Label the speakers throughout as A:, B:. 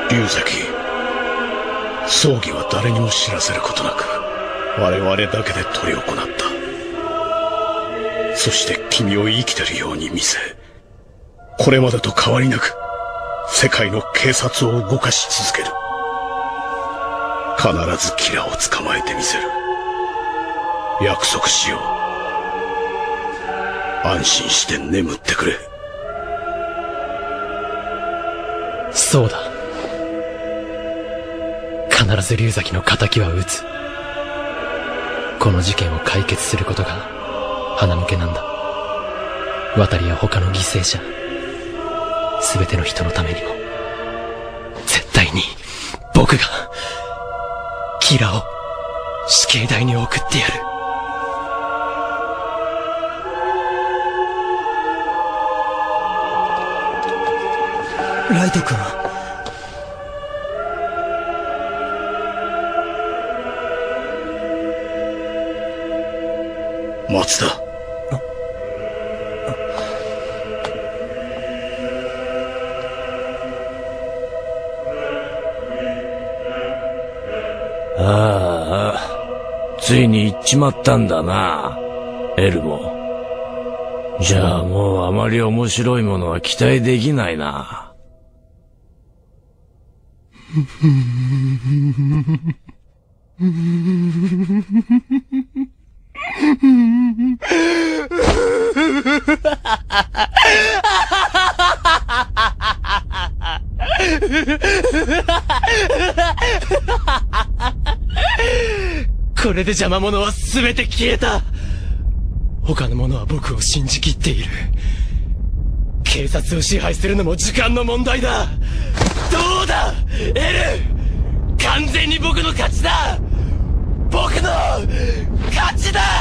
A: 龍崎、葬儀は誰にも知らせることなく我々だけで執り行った。そして君を生きてるように見せ、これまでと変わりなく世界の警察を動かし続ける。必ずキラを捕まえてみせる。約束しよう。安心して眠ってくれ。
B: そうだ。必ず龍崎の仇は討つ。この事件を解決することが鼻向けなんだ。渡りや他の犠牲者、全ての人のためにも絶対に僕がキラを死刑台に送ってやる。
C: ライト君。
A: 松田。
D: ああ、ついに行っちまったんだな、エルモ。じゃあもうあまり面白いものは期待できないな。
B: これで邪魔者は全て消えた。他の者は僕を信じきっている。警察を支配するのも時間の問題だ。どうだエル、完全に僕の勝ちだ。僕の勝ちだ。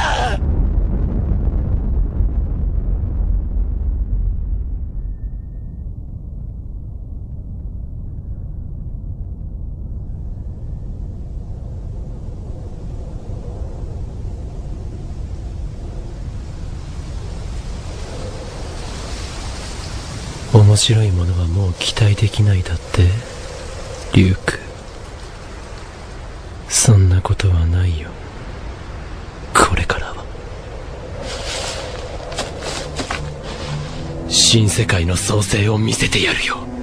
B: 面白いものはもう期待できないだってリュウク。そんなことはないよ。これからは新世界の創生を見せてやるよ。